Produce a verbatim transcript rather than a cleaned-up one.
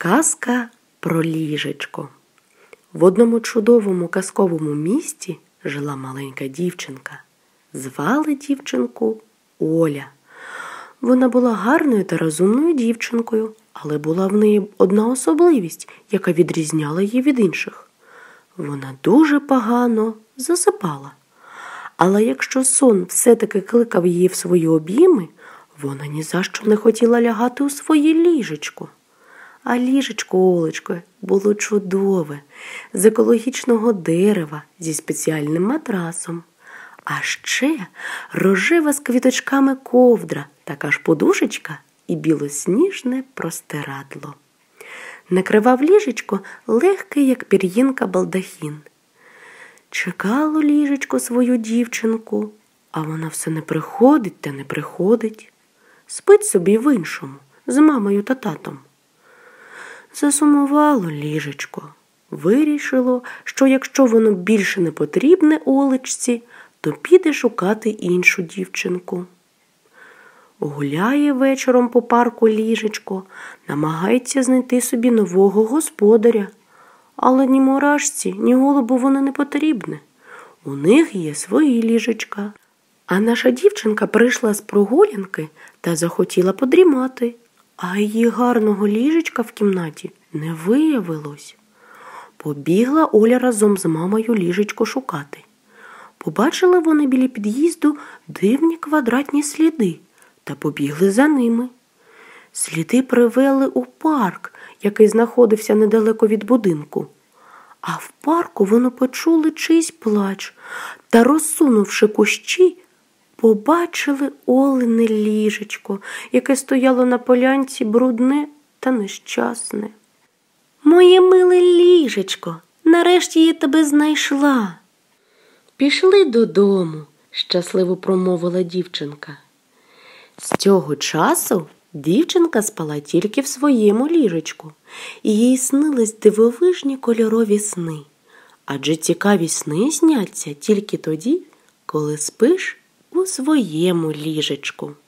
Казка про ліжечко. В одному чудовому казковому місті жила маленька дівчинка. Звали дівчинку Оля. Вона була гарною та розумною дівчинкою, але була в неї одна особливість, яка відрізняла її від інших. Вона дуже погано засипала. Але якщо сон все-таки кликав її в свої обійми, вона ні за що не хотіла лягати у своє ліжечко. А ліжечко Олечко було чудове, з екологічного дерева, зі спеціальним матрасом. А ще рожева з квіточками ковдра, така ж подушечка і білосніжне простирадло. Накривав ліжечко легкий, як пір'їнка, балдахін. Чекало ліжечко свою дівчинку, а вона все не приходить та не приходить. Спить собі в іншому, з мамою та татом. Засумувало ліжечко. Вирішило, що якщо воно більше не потрібне Олечці, то піде шукати іншу дівчинку. Гуляє вечором по парку ліжечко, намагається знайти собі нового господаря. Але ні мурашці, ні голубу воно не потрібне. У них є свої ліжечка. А наша дівчинка прийшла з прогулянки та захотіла подрімати. А її гарного ліжечка в кімнаті не виявилось. Побігла Оля разом з мамою ліжечко шукати. Побачили вони біля під'їзду дивні квадратні сліди та побігли за ними. Сліди привели у парк, який знаходився недалеко від будинку. А в парку вони почули чийсь плач та, розсунувши кущі, побачили Олене ліжечко, яке стояло на полянці брудне та нещасне. «Моє миле ліжечко, нарешті я тебе знайшла!» «Пішли додому», – щасливо промовила дівчинка. З цього часу дівчинка спала тільки в своєму ліжечку, і їй снились дивовижні кольорові сни. Адже цікаві сни сняться тільки тоді, коли спиш у своєму ліжечку.